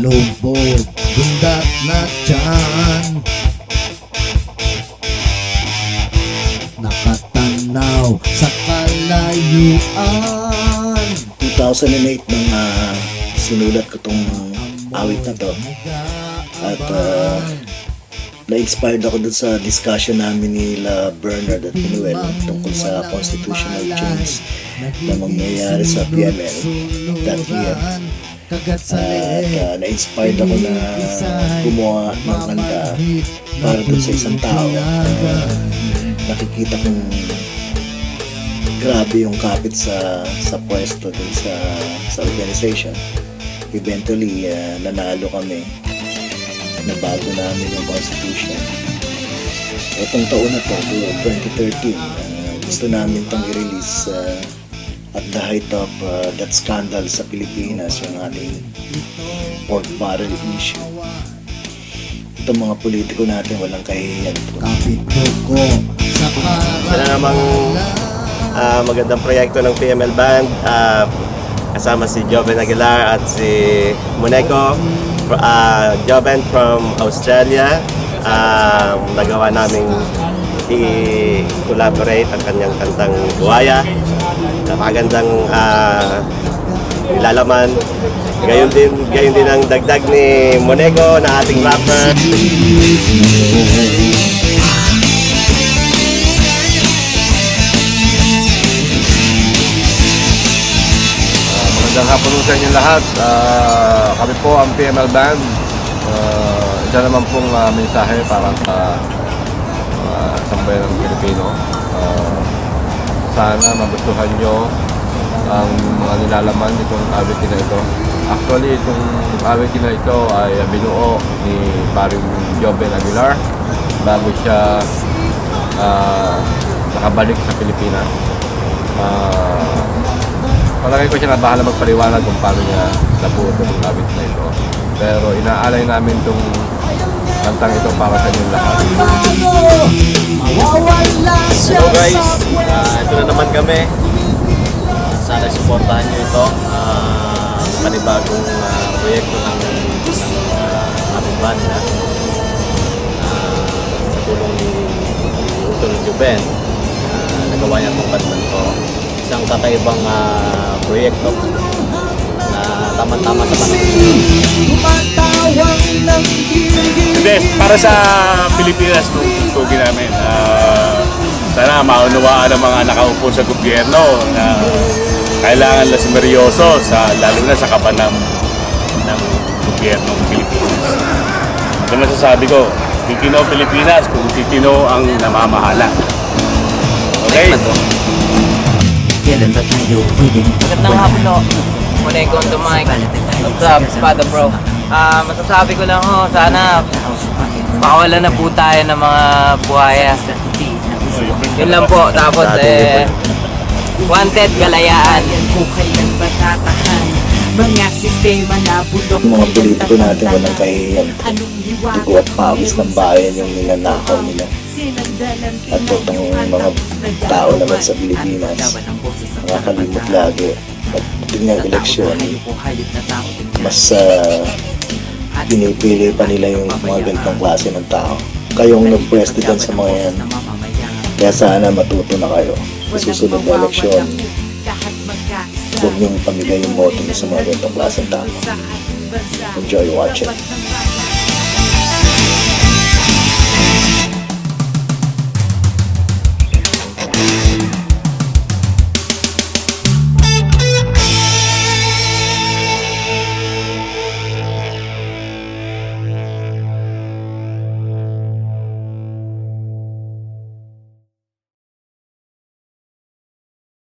lubog, bundat na tiyan. Nakatanaw sa kalayuan. 2008 nang sinulat ko tong awit na to. At na-inspired ako dun sa discussion namin nila Bernard at Manuel tungkol sa constitutional change na mangyayari sa PML that year. At na-inspired ako na gumawa ng kanta para dun sa isang tao. Nakikita kong grabe yung kapit sa pwesto dun sa organization. Eventually, nanalo kami. Nabago namin yung constitution. Itong taon na to, 2013, gusto namin itong i-release at the height of that scandal sa Pilipinas, yung ating pork barrel issue. Itong mga politiko natin walang kahihiyan. Sana namang magandang proyekto ng PML Band, kasama si Joven Aguilar at si Monego. Joven from Australia. Nagawa namin i-collaborate ang kanyang kantang Buhaya. Napakagandang nilalaman. Gayon din ang dagdag ni Monego na ating rapper. Magandang hapon sa inyo lahat. Kami po ang PML Band. Isa naman pong mensahe para sa sambayan ng Pilipino. Sana magustuhan nyo ang mga nilalaman nitong awit na ito. Actually, itong awit na ito ay binuo ni paring Joven Aguilar bago siya nakabalik sa Pilipinas. Palagay ko siya na bahala magpaliwanag kung paano niya nabuo itong awit na ito. Pero inaalay namin itong kantang ito para sa inyong lahat. Hello guys, ito na naman kami. Sana supportahan nyo ito. Panibagong proyekto ng aming banda. Sa tulong ni Utol Joven, nagawa niya itong banda ito. Isang kakaibang proyekto na tama-tama sa panahon. Para sa Pilipinas nung tugin namin, sana maunawaan ng mga nakaupo sa gobyerno na kailangan na seryoso lalo na sa kaban ng gobyernong Pilipinas. Ito masasabi ko, titino Pilipinas kung titino ang namamahala. Okay? Magandang hapon o. Monego on the mic. What's up, Spada bro? Masasabi ko lang sana pakawala na po tayo ng mga buhaya. Yun lang po. Tapos wanted kalayaan. Mga politiko natin walang kahihiyan. Dugo at pawis ng bayan yung ninanakaw nila. At itong mga tao naman sa Pilipinas, nakakalimot lagi. At tingnan eleksyon, mas pinipili pa nila yung mga ganitong klase ng tao. Kayong nag-president sa mga yan, kaya sana matuto na kayo. Sa susunod na eleksyon, huwag niyong pamigay yung boto niyo sa mga ganitong klase ng tao. Enjoy watching.